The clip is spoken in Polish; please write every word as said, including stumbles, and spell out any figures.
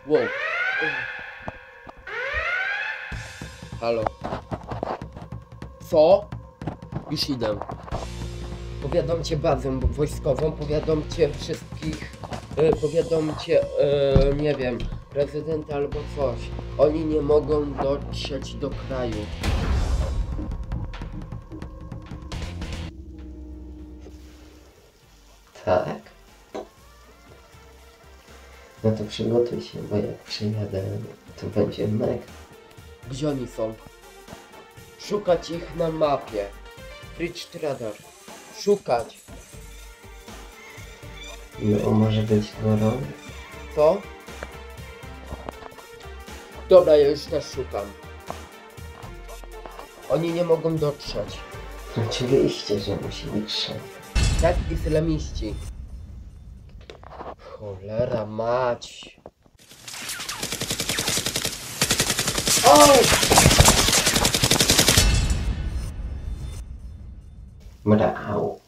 Wow. Halo. Co? Już idę. Powiadomcie bazę wojskową, powiadomcie wszystkich, yy, powiadomcie, yy, nie wiem, prezydenta albo coś. Oni nie mogą dotrzeć do kraju. Tak. No to przygotuj się, bo jak przyjadę, to będzie mega. Gdzie oni są? Szukać ich na mapie. Fridge Trader. Szukać. No, może być gorąco. Co? Dobra, ja już też szukam. Oni nie mogą dotrzeć. Oczywiście, że musi trzeć. Tak, islamiści. Cholera mać. O! Mrał.